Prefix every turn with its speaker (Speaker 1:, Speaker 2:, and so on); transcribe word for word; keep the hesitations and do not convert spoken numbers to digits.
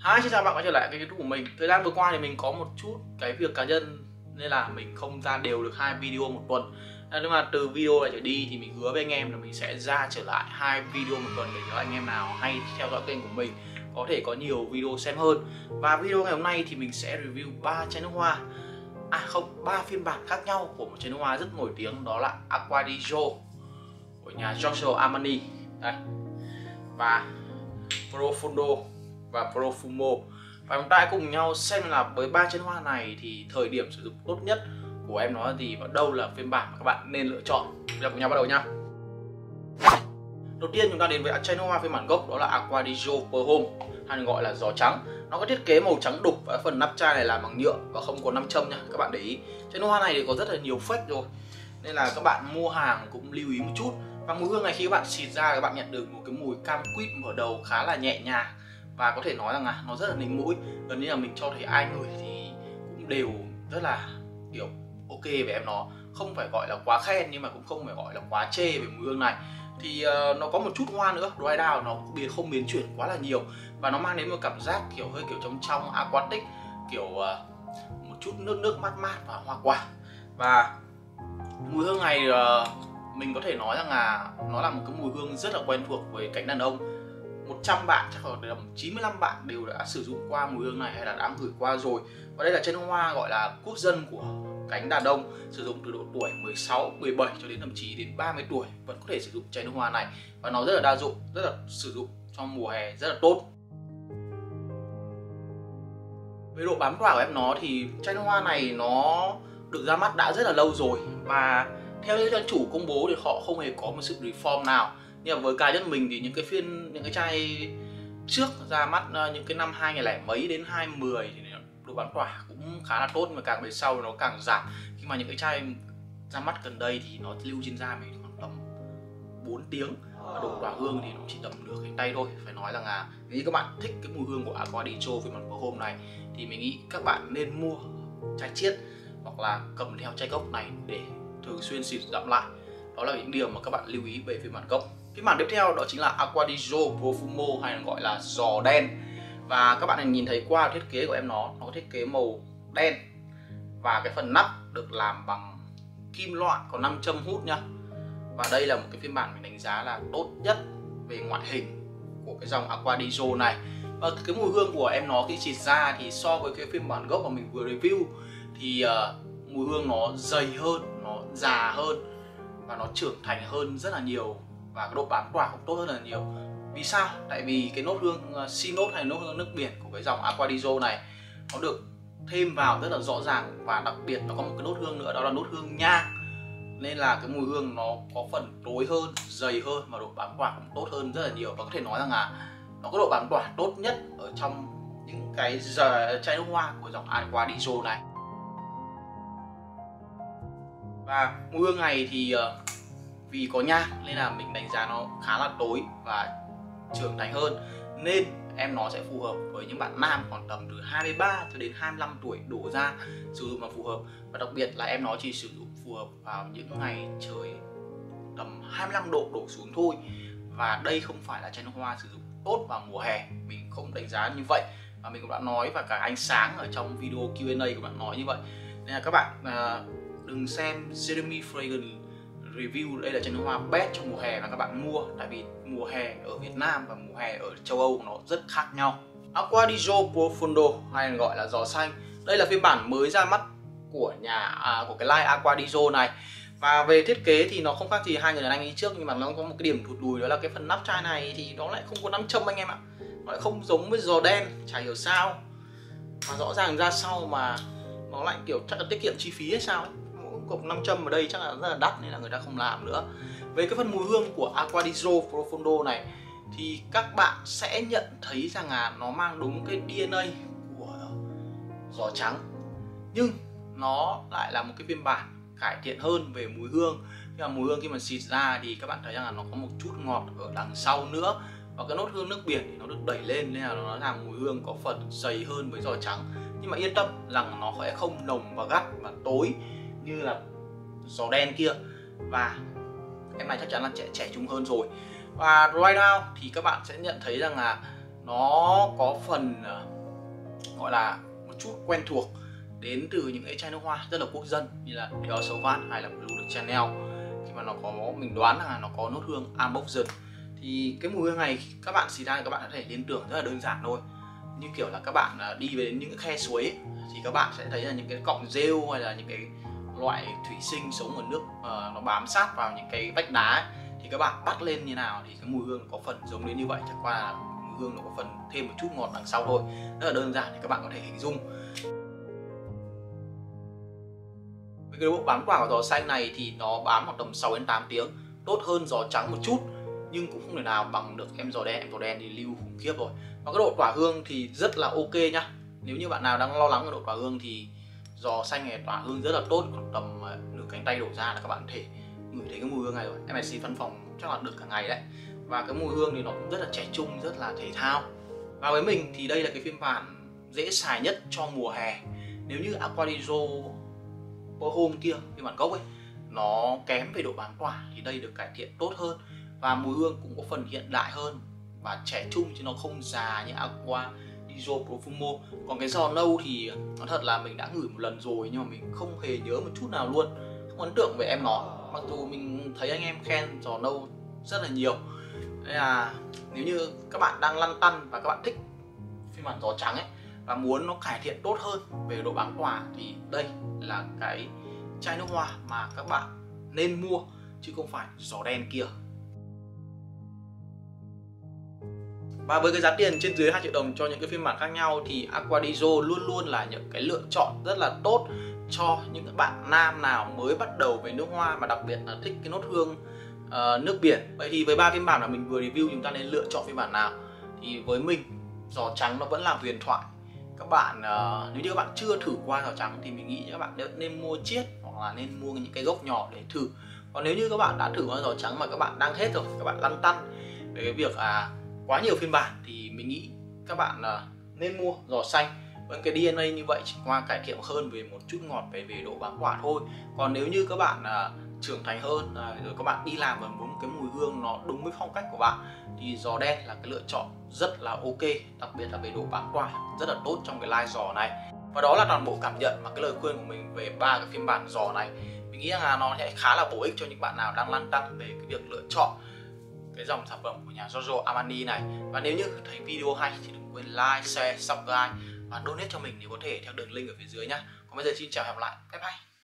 Speaker 1: Hi, xin chào bạn quay trở lại kênh YouTube của mình. Thời gian vừa qua thì mình có một chút cái việc cá nhân nên là mình không ra đều được hai video một tuần. Nhưng mà từ video này trở đi thì mình hứa với anh em là mình sẽ ra trở lại hai video một tuần để cho anh em nào hay theo dõi kênh của mình có thể có nhiều video xem hơn. Và video ngày hôm nay thì mình sẽ review ba chai nước hoa, à không, ba phiên bản khác nhau của một chai nước hoa rất nổi tiếng, đó là Acqua di Gio của nhà Giorgio Armani đây, và Profondo và Profumo. Và chúng ta cùng nhau xem là với ba chai nước hoa này thì thời điểm sử dụng tốt nhất của em nó là gì và đâu là phiên bản mà các bạn nên lựa chọn. Bây giờ cùng nhau bắt đầu nhá. Đầu tiên chúng ta đến với chai nước hoa phiên bản gốc, đó là Acqua di Gio Perfume, hay gọi là giò trắng. Nó có thiết kế màu trắng đục và phần nắp chai này làm bằng nhựa và không có nam châm nha. Các bạn để ý, chai nước hoa này thì có rất là nhiều fake rồi, nên là các bạn mua hàng cũng lưu ý một chút. Và mùi hương này khi các bạn xịt ra các bạn nhận được một cái mùi cam quýt mở đầu khá là nhẹ nhàng, và có thể nói rằng là nó rất là nịnh mũi. Gần như là mình cho thấy ai ngửi thì cũng đều rất là kiểu ok về em nó, không phải gọi là quá khen nhưng mà cũng không phải gọi là quá chê về mùi hương này. Thì uh, nó có một chút hoa nữa, dry down, nó không biến chuyển quá là nhiều và nó mang đến một cảm giác kiểu hơi kiểu trong trong aquatic, kiểu uh, một chút nước nước mát mát và hoa quả. Và mùi hương này uh, mình có thể nói rằng là nó là một cái mùi hương rất là quen thuộc với cánh đàn ông. Một trăm bạn chắc là chín mươi lăm bạn đều đã sử dụng qua mùi hương này hay là đã ngửi qua rồi. Và đây là chai nước hoa gọi là quốc dân của cánh đàn ông, sử dụng từ độ tuổi mười sáu, mười bảy cho đến thậm chí đến ba mươi tuổi vẫn có thể sử dụng chai nước hoa này. Và nó rất là đa dụng, rất là sử dụng trong mùa hè rất là tốt. Về độ bám tỏa của em nó thì chai nước hoa này nó được ra mắt đã rất là lâu rồi, và theo như trang chủ công bố thì họ không hề có một sự reform nào. Nhưng mà với cá nhân mình thì những cái phiên những cái chai trước ra mắt những cái năm hai nghìn lẻ mấy đến hai mười thì độ bám tỏa cũng khá là tốt, nhưng mà càng về sau nó càng giảm. Khi mà những cái chai ra mắt gần đây thì nó lưu trên da mình khoảng tầm bốn tiếng, và độ tỏa hương thì nó chỉ tầm nửa cánh tay thôi. Phải nói rằng là nếu các bạn thích cái mùi hương của Acqua di Gio phiên bản Perfume này thì mình nghĩ các bạn nên mua chai chiết hoặc là cầm theo chai gốc này để thường xuyên xịt dặm lại. Đó là những điều mà các bạn lưu ý về phiên bản gốc. Phiên bản tiếp theo đó chính là Acqua di Gio Profumo, hay gọi là giò đen. Và các bạn nhìn thấy qua thiết kế của em nó, nó có thiết kế màu đen và cái phần nắp được làm bằng kim loại có nam châm hút nhá. Và đây là một cái phiên bản mình đánh giá là tốt nhất về ngoại hình của cái dòng Acqua di Gio này. Và cái mùi hương của em nó khi xịt ra thì so với cái phiên bản gốc mà mình vừa review thì uh, mùi hương nó dày hơn, nó già hơn và nó trưởng thành hơn rất là nhiều, và cái độ bám tỏa cũng tốt hơn là nhiều. Vì sao? Tại vì cái nốt hương uh, xi nốt hay nốt hương nước biển của cái dòng Acqua di Gio này nó được thêm vào rất là rõ ràng, và đặc biệt nó có một cái nốt hương nữa, đó là nốt hương nhang. Nên là cái mùi hương nó có phần tối hơn, dày hơn và độ bám tỏa cũng tốt hơn rất là nhiều. Và có thể nói rằng là nó có độ bám tỏa tốt nhất ở trong những cái giờ chai nước hoa của dòng Acqua di Gio này. Và mùi hương này thì uh, vì có nhang nên là mình đánh giá nó khá là tối và trưởng thành hơn, nên em nó sẽ phù hợp với những bạn nam khoảng tầm từ hai mươi ba cho đến hai mươi lăm tuổi đổ ra sử dụng là phù hợp. Và đặc biệt là em nó chỉ sử dụng phù hợp vào những ngày trời tầm hai mươi lăm độ đổ xuống thôi. Và đây không phải là chai nước hoa sử dụng tốt vào mùa hè, mình không đánh giá như vậy. Và mình cũng đã nói, và cả ánh sáng ở trong video Q and A của bạn nói như vậy. Nên là các bạn uh, đừng xem Jeremy Fragrance review đây là chai nước hoa best trong mùa hè và các bạn mua, tại vì mùa hè ở Việt Nam và mùa hè ở châu Âu nó rất khác nhau. Acqua di Gio Profondo, hay gọi là giò xanh, đây là phiên bản mới ra mắt của nhà à, của cái line Acqua di Gio này. Và về thiết kế thì nó không khác gì hai người đàn anh đi trước, nhưng mà nó có một cái điểm thụt lùi, đó là cái phần nắp chai này thì nó lại không có nam châm anh em ạ. Nó lại không giống với giò đen, chả hiểu sao mà rõ ràng ra sau mà nó lại kiểu chắc là tiết kiệm chi phí hay sao ấy. Cục nam châm ở đây chắc là rất là đắt nên là người ta không làm nữa. Về cái phần mùi hương của Acqua di Gio Profondo này thì các bạn sẽ nhận thấy rằng là nó mang đúng cái đê en a của giò trắng, nhưng nó lại là một cái phiên bản cải thiện hơn về mùi hương. Nhưng mà mùi hương khi mà xịt ra thì các bạn thấy rằng là nó có một chút ngọt ở đằng sau nữa, và cái nốt hương nước biển thì nó được đẩy lên nên là nó làm mùi hương có phần dày hơn với giò trắng. Nhưng mà yên tâm rằng nó sẽ không nồng và gắt và tối như là giò đen kia, và em này chắc chắn là trẻ trẻ trung hơn rồi. Và dry down thì các bạn sẽ nhận thấy rằng là nó có phần gọi là một chút quen thuộc đến từ những cái chai nước hoa rất là quốc dân như là Dior Sauvage hay là Blue de Chanel, khi mà nó có, mình đoán là nó có nốt hương Amboxian. Thì cái mùi hương này các bạn xịt ra các bạn có thể liên tưởng rất là đơn giản thôi, như kiểu là các bạn đi về đến những cái khe suối ấy, thì các bạn sẽ thấy là những cái cọng rêu hay là những cái loại thủy sinh sống ở nước uh, nó bám sát vào những cái vách đá ấy, thì các bạn bắt lên như nào thì cái mùi hương có phần giống đến như vậy, chẳng qua là mùi hương nó có phần thêm một chút ngọt đằng sau thôi, rất là đơn giản thì các bạn có thể hình dung. Với cái độ bám quả của giò xanh này thì nó bám khoảng tầm sáu đến tám tiếng, tốt hơn giò trắng một chút nhưng cũng không thể nào bằng được em giò đen. Em giò đen thì lưu khủng khiếp rồi. Và cái độ tỏa hương thì rất là ok nhá. Nếu như bạn nào đang lo lắng về độ tỏa hương thì giò xanh này tỏa hương rất là tốt, khoảng tầm nửa cánh tay đổ ra là các bạn có thể ngửi thấy cái mùi hương này rồi. Em xịt văn phòng chắc là được cả ngày đấy. Và cái mùi hương thì nó cũng rất là trẻ trung, rất là thể thao. Và với mình thì đây là cái phiên bản dễ xài nhất cho mùa hè. Nếu như Acqua di Gio Pour Homme kia, phiên bản gốc ấy, nó kém về độ bám tỏa thì đây được cải thiện tốt hơn. Và mùi hương cũng có phần hiện đại hơn và trẻ trung chứ nó không già như Acqua di Gio Profumo. Còn cái giò nâu thì nói thật là mình đã ngửi một lần rồi nhưng mà mình không hề nhớ một chút nào luôn, không ấn tượng về em nó. Mặc dù mình thấy anh em khen giò nâu rất là nhiều. Nên là nếu như các bạn đang lăn tăn và các bạn thích phiên bản giò trắng ấy và muốn nó cải thiện tốt hơn về độ bám tỏa thì đây là cái chai nước hoa mà các bạn nên mua chứ không phải giò đen kia. Và với cái giá tiền trên dưới hai triệu đồng cho những cái phiên bản khác nhau thì Acqua di Gio luôn luôn là những cái lựa chọn rất là tốt cho những bạn nam nào mới bắt đầu về nước hoa mà đặc biệt là thích cái nốt hương uh, nước biển. Vậy thì với ba phiên bản mà mình vừa review chúng ta nên lựa chọn phiên bản nào? Thì với mình giò trắng nó vẫn là huyền thoại. Các bạn uh, nếu như các bạn chưa thử qua giò trắng thì mình nghĩ các bạn nên mua chiết hoặc là nên mua những cái gốc nhỏ để thử. Còn nếu như các bạn đã thử qua giò trắng mà các bạn đang hết rồi, các bạn lăn tăn về cái việc à quá nhiều phiên bản thì mình nghĩ các bạn uh, nên mua giò xanh. Với cái đê en a như vậy chỉ qua cải thiện hơn về một chút ngọt về về độ bám tỏa thôi. Còn nếu như các bạn uh, trưởng thành hơn uh, rồi các bạn đi làm và muốn cái mùi hương nó đúng với phong cách của bạn thì giò đen là cái lựa chọn rất là ok, đặc biệt là về độ bám tỏa rất là tốt trong cái line giò này. Và đó là toàn bộ cảm nhận và cái lời khuyên của mình về ba cái phiên bản giò này. Mình nghĩ là nó sẽ khá là bổ ích cho những bạn nào đang lăn tăn về cái việc lựa chọn cái dòng sản phẩm của nhà Giorgio Armani này. Và nếu như thấy video hay thì đừng quên like, share, subscribe và donate cho mình nếu có thể theo đường link ở phía dưới nhé. Còn bây giờ xin chào và hẹn gặp lại. Bye bye.